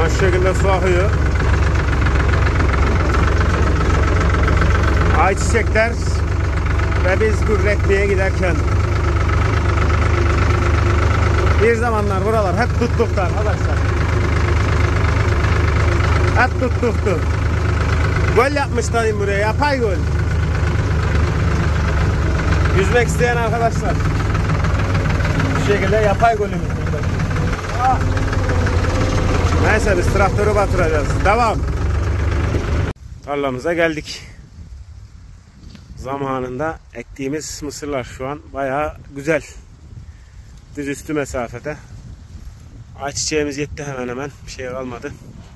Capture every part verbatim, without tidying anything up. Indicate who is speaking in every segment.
Speaker 1: Şu şekilde su akıyor. Ayçiçekler ve biz Gürretli'ye giderken bir zamanlar buralar hep tuttuktu arkadaşlar. Hep tuttuktu. Göl yapmışlar buraya, yapay göl. Yüzmek isteyen arkadaşlar bu şekilde yapay gölümüz. Ah. Neyse biz traktörü batıracağız. Devam. Tarlamıza geldik. Zamanında ektiğimiz mısırlar şu an bayağı güzel. Düzüstü mesafede. Ayçiçeğimiz yetti hemen hemen. Bir şey kalmadı.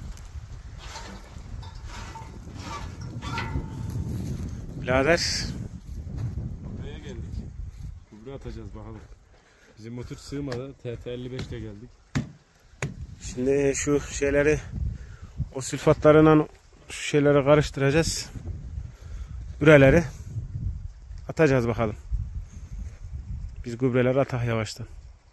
Speaker 1: Birader.
Speaker 2: Buraya geldik. Gübre atacağız bakalım. Bizim motor sığmadı. T T elli beş'te geldik.
Speaker 1: Şimdi şu şeyleri o sülfatlarla şu şeyleri karıştıracağız. Gübreleri atacağız bakalım. Biz gübreleri atak yavaştan.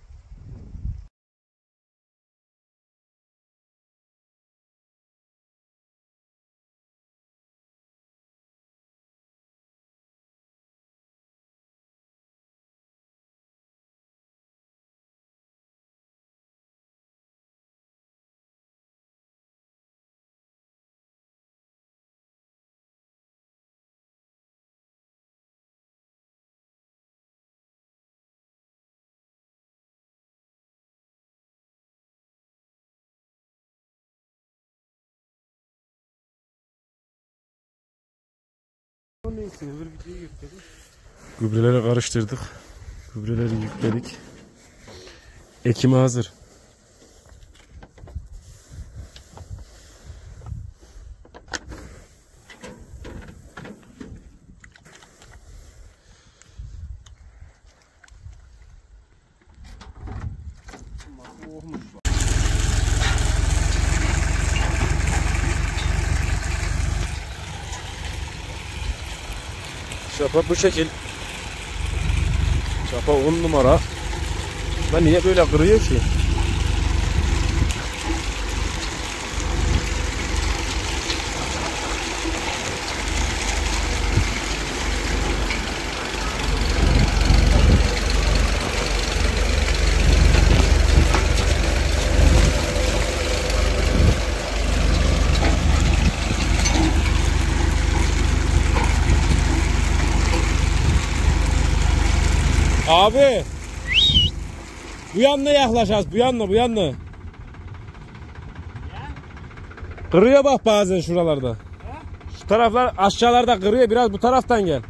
Speaker 2: Gübreleri karıştırdık. Gübreleri yükledik. Ekime hazır. Çapa bu şekil. Çapa on numara. Ben niye böyle kırıyor ki? Abi bu yanına yaklaşacağız, bu yanına, bu yanına. Kırıyor bak bazen şuralarda. Şu taraflar aşağılarda kırıyor, biraz bu taraftan gel.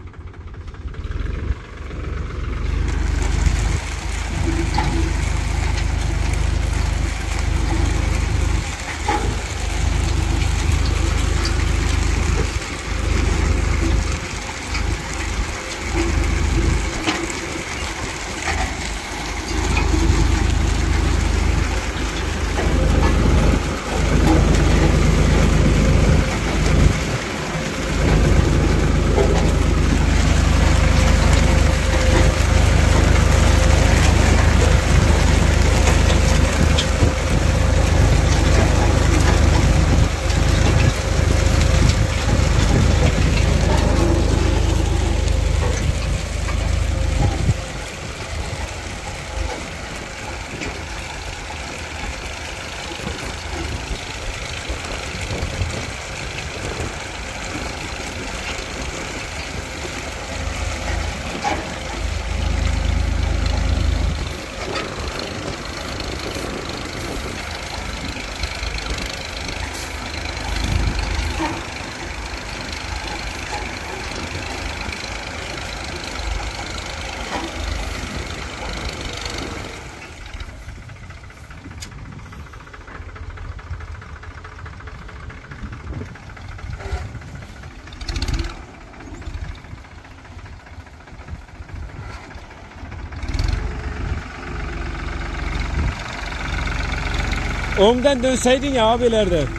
Speaker 2: Önden dönseydin ya abilerden. Ya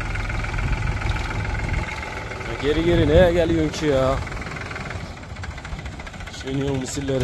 Speaker 2: geri geri neye geliyorsun ki ya? Şeniyor misilleri.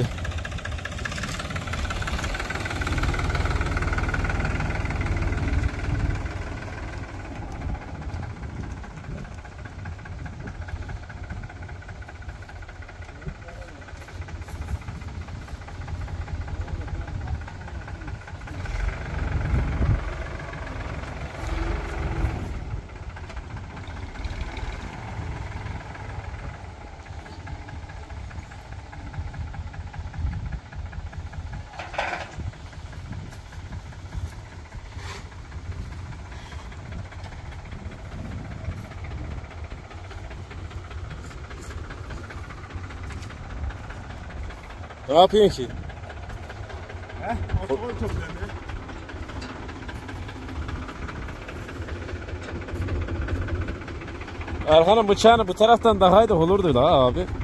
Speaker 2: Ne yapıyorsun ki?
Speaker 1: He? Otokoy topluyorum ya.
Speaker 2: Erhan'ın bıçağını bu taraftan daha iyi de olurdu la abi.